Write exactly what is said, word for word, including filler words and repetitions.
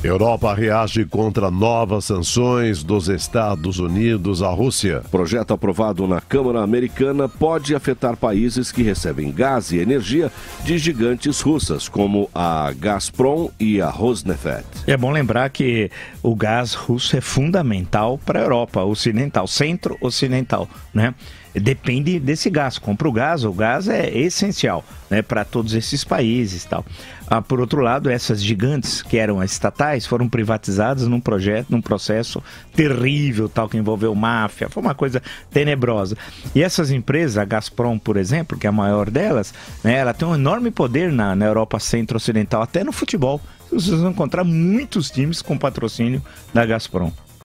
Europa reage contra novas sanções dos Estados Unidos à Rússia. Projeto aprovado na Câmara Americana pode afetar países que recebem gás e energia de gigantes russas, como a Gazprom e a Rosneft. É bom lembrar que o gás russo é fundamental para a Europa ocidental, centro-ocidental, né? Depende desse gás, compra o gás, o gás é essencial, né, para todos esses países e tal. Ah, por outro lado, essas gigantes que eram as estatais foram privatizadas num projeto, num processo terrível, tal, que envolveu máfia, foi uma coisa tenebrosa. E essas empresas, a Gazprom, por exemplo, que é a maior delas, né, ela tem um enorme poder na, na Europa centro-ocidental, até no futebol. Vocês vão encontrar muitos times com patrocínio da Gazprom.